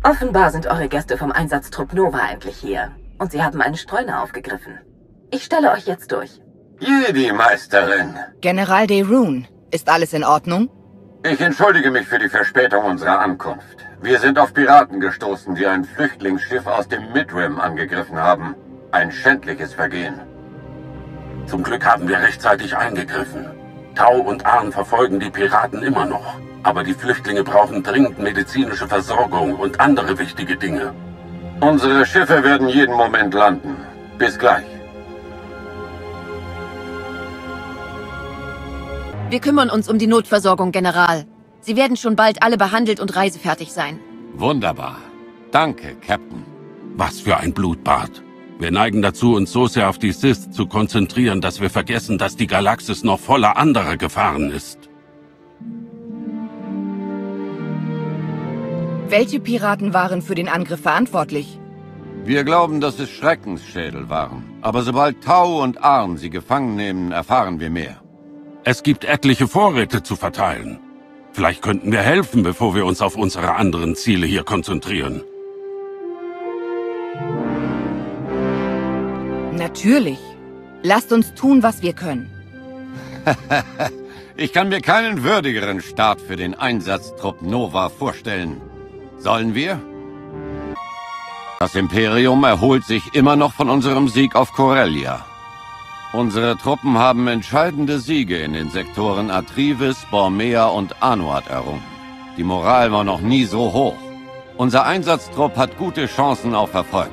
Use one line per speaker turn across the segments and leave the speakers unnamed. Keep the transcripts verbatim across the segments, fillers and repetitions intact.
Offenbar sind eure Gäste vom Einsatztrupp Nova endlich hier. Und sie haben eine Streuner aufgegriffen. Ich stelle euch jetzt durch.
Jedi-Meisterin.
General Derun, ist alles in Ordnung?
Ich entschuldige mich für die Verspätung unserer Ankunft. Wir sind auf Piraten gestoßen, die ein Flüchtlingsschiff aus dem Midrim angegriffen haben. Ein schändliches Vergehen.
Zum Glück haben wir rechtzeitig eingegriffen. Tau und Ahn verfolgen die Piraten immer noch. Aber die Flüchtlinge brauchen dringend medizinische Versorgung und andere wichtige Dinge.
Unsere Schiffe werden jeden Moment landen. Bis gleich.
Wir kümmern uns um die Notversorgung, General. Sie werden schon bald alle behandelt und reisefertig sein.
Wunderbar. Danke, Captain. Was für ein Blutbad. Wir neigen dazu, uns so sehr auf die Sith zu konzentrieren, dass wir vergessen, dass die Galaxis noch voller anderer Gefahren ist.
Welche Piraten waren für den Angriff verantwortlich?
Wir glauben, dass es Schreckensschädel waren. Aber sobald Tau und Ahn sie gefangen nehmen, erfahren wir mehr.
Es gibt etliche Vorräte zu verteilen. Vielleicht könnten wir helfen, bevor wir uns auf unsere anderen Ziele hier konzentrieren.
Natürlich. Lasst uns tun, was wir können.
Ich kann mir keinen würdigeren Start für den Einsatztrupp Nova vorstellen. Sollen wir? Das Imperium erholt sich immer noch von unserem Sieg auf Corellia. Unsere Truppen haben entscheidende Siege in den Sektoren Atrivis, Bormea und Anuat errungen. Die Moral war noch nie so hoch. Unser Einsatztrupp hat gute Chancen auf Erfolg.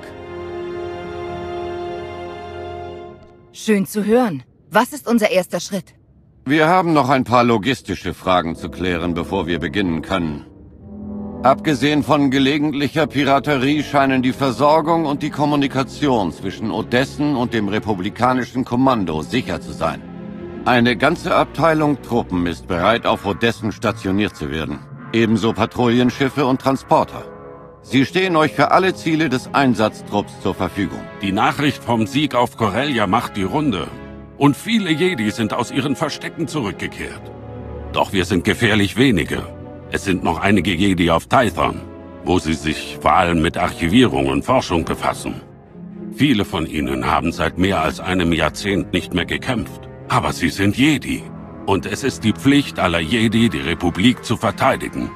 Schön zu hören. Was ist unser erster Schritt?
Wir haben noch ein paar logistische Fragen zu klären, bevor wir beginnen können. Abgesehen von gelegentlicher Piraterie scheinen die Versorgung und die Kommunikation zwischen Odessen und dem republikanischen Kommando sicher zu sein. Eine ganze Abteilung Truppen ist bereit, auf Odessen stationiert zu werden. Ebenso Patrouillenschiffe und Transporter. Sie stehen euch für alle Ziele des Einsatztrupps zur Verfügung.
Die Nachricht vom Sieg auf Corellia macht die Runde. Und viele Jedi sind aus ihren Verstecken zurückgekehrt. Doch wir sind gefährlich wenige. Es sind noch einige Jedi auf Tython, wo sie sich vor allem mit Archivierung und Forschung befassen. Viele von ihnen haben seit mehr als einem Jahrzehnt nicht mehr gekämpft. Aber sie sind Jedi. Und es ist die Pflicht aller Jedi, die Republik zu verteidigen.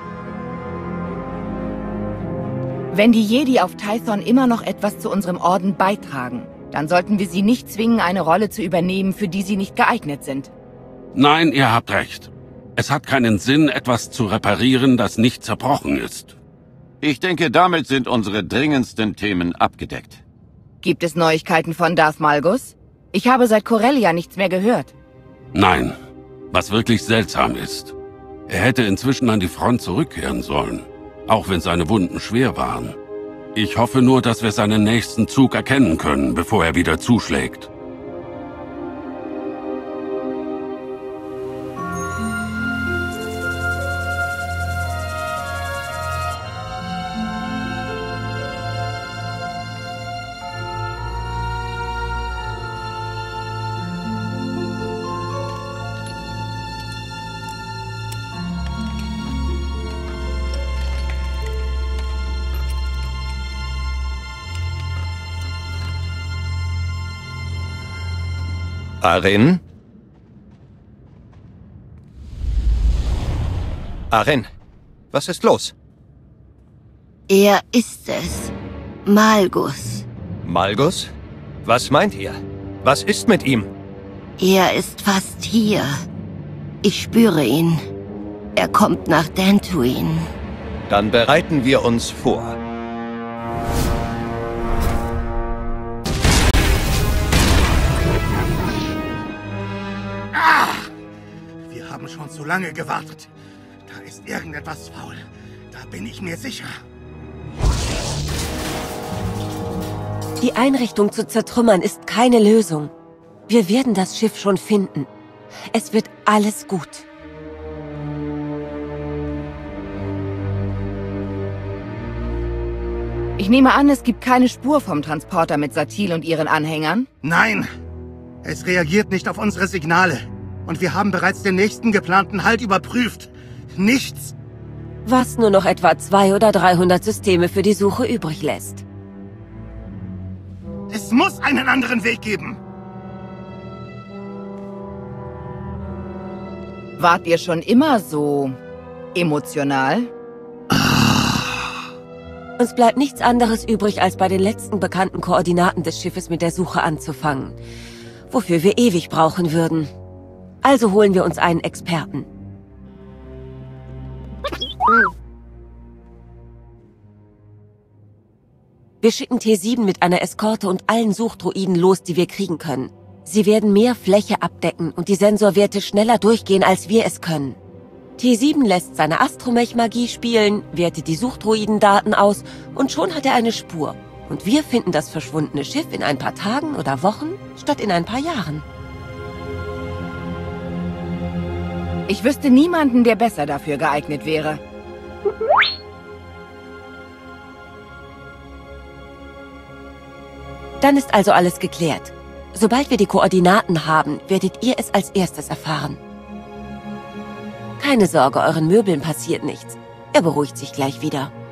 Wenn die Jedi auf Tython immer noch etwas zu unserem Orden beitragen, dann sollten wir sie nicht zwingen, eine Rolle zu übernehmen, für die sie nicht geeignet sind.
Nein, ihr habt recht. Es hat keinen Sinn, etwas zu reparieren, das nicht zerbrochen ist.
Ich denke, damit sind unsere dringendsten Themen abgedeckt.
Gibt es Neuigkeiten von Darth Malgus? Ich habe seit Corellia nichts mehr gehört.
Nein, was wirklich seltsam ist. Er hätte inzwischen an die Front zurückkehren sollen, auch wenn seine Wunden schwer waren. Ich hoffe nur, dass wir seinen nächsten Zug erkennen können, bevor er wieder zuschlägt.
Arin? Arin, was ist los?
Er ist es. Malgus.
Malgus? Was meint ihr? Was ist mit ihm?
Er ist fast hier. Ich spüre ihn. Er kommt nach Dantooine.
Dann bereiten wir uns vor.
Wir haben schon zu lange gewartet. Da ist irgendetwas faul. Da bin ich mir sicher.
Die Einrichtung zu zertrümmern ist keine Lösung. Wir werden das Schiff schon finden. Es wird alles gut.
Ich nehme an, es gibt keine Spur vom Transporter mit Satil und ihren Anhängern?
Nein! Es reagiert nicht auf unsere Signale. Und wir haben bereits den nächsten geplanten Halt überprüft. Nichts!
Was nur noch etwa zweihundert oder dreihundert Systeme für die Suche übrig lässt.
Es muss einen anderen Weg geben.
Wart ihr schon immer so emotional?
Uns bleibt nichts anderes übrig, als bei den letzten bekannten Koordinaten des Schiffes mit der Suche anzufangen. Wofür wir ewig brauchen würden. Also holen wir uns einen Experten. Wir schicken T sieben mit einer Eskorte und allen Suchdroiden los, die wir kriegen können. Sie werden mehr Fläche abdecken und die Sensorwerte schneller durchgehen, als wir es können. T sieben lässt seine Astromech-Magie spielen, wertet die Suchdroiden-Daten aus und schon hat er eine Spur. Und wir finden das verschwundene Schiff in ein paar Tagen oder Wochen statt in ein paar Jahren.
Ich wüsste niemanden, der besser dafür geeignet wäre.
Dann ist also alles geklärt. Sobald wir die Koordinaten haben, werdet ihr es als erstes erfahren. Keine Sorge, euren Möbeln passiert nichts. Er beruhigt sich gleich wieder.